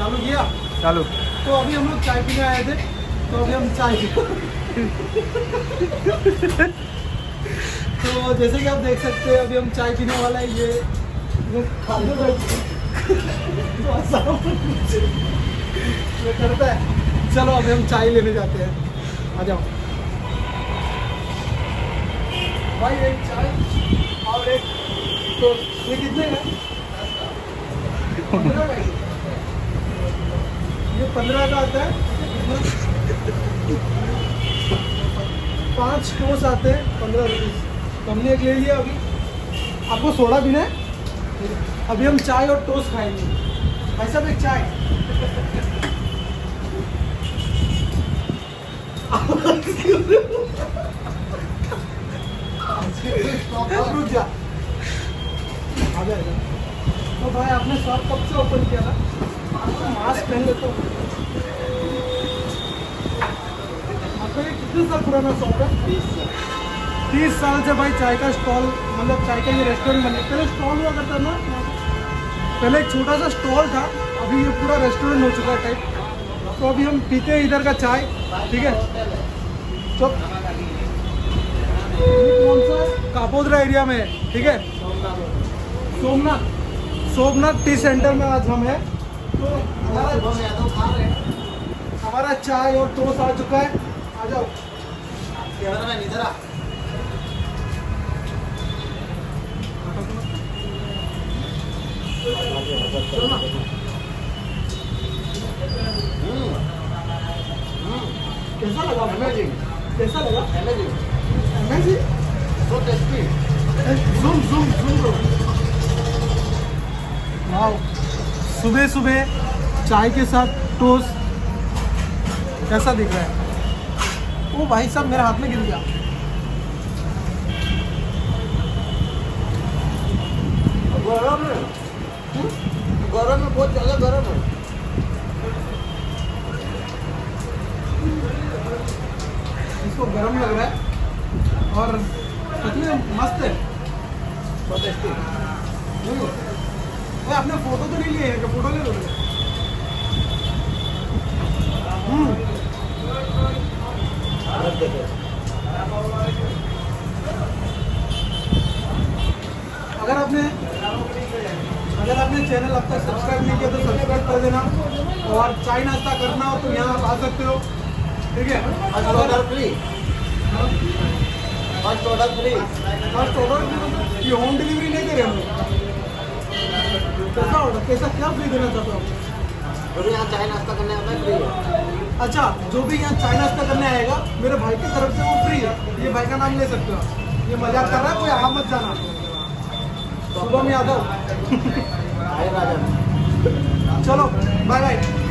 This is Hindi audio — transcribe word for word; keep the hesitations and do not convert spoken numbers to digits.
चालू किया चालू। तो अभी हम लोग चाय पीने आए थे, तो अभी हम चाय तो जैसे कि आप देख सकते हैं अभी हम चाय पीने वाला है। ये करता है। चलो अभी हम चाय लेने जाते हैं, आ जाओ भाई। एक चाय और एक तो ये कितने का? पंद्रह का। ये पंद्रह का आता है। पांच टोस्ट आते हैं पंद्रह रुपीज़। तो हमने एक ले लिया। अभी आपको सोडा पीना है? अभी हम चाय और टोस्ट खाएंगे। भाई साहब एक चाय। रुक जा, आ जाएगा। तो भाई आपने शॉप कब से ओपन किया था? मास्क पहन लेते हो। आपका ये कितने साल पुराना शॉप है? तीस साल से भाई चाय का स्टॉल, मतलब चाय का ये रेस्टोरेंट बने। पहले स्टॉल हुआ करता ना, पहले एक छोटा सा स्टॉल था, अभी ये पूरा रेस्टोरेंट हो चुका है टाइप। तो अभी हम पीते हैं इधर का चाय, ठीक है। तो कौन सा कापोद्रा एरिया में है, ठीक है, सोमनाथ सोमनाथ टी सेंटर में आज हम हैं। तो हमारा हमारा चाय और टोस्ट आ चुका है। आ जाओ इधर आ। कैसा लगा? अमेजिंग। कैसा लगा? Amazing amazing so tasty. Zoom zoom zoom करो। वाओ, सुबह सुबह चाय के साथ टोस्ट कैसा दिख रहा है? ओ भाई साहब मेरे हाथ में गिर गया। गरम है, गरम है, बहुत ज़्यादा गरम है। इसको गरम लग रहा है और सच में मस्त है, बहुत टेस्टी। आपने फोटो तो नहीं लिए है? फोटो ले लो। अगर आपने अगर आपने चैनल अब तक सब्सक्राइब नहीं किया तो सब्सक्राइब कर देना। और चाय नाश्ता करना हो तो यहाँ आप आ सकते हो, ठीक है। First order free, first order free, first order. ये होम डिलीवरी नहीं दे रहे हम लोग। कैसा ऑर्डर, कैसा क्या फ्री देना चाहते हो? जो भी यहाँ चाय नाश्ता करने आता है फ्री है। अच्छा, जो भी यहाँ चाय नाश्ता करने आएगा मेरे भाई की तरफ से वो फ्री है। ये भाई का नाम ले सकते हो। ये मजाक कर रहा है, कोई आ मत जाना। शुभम यादव। चलो बाय बाय।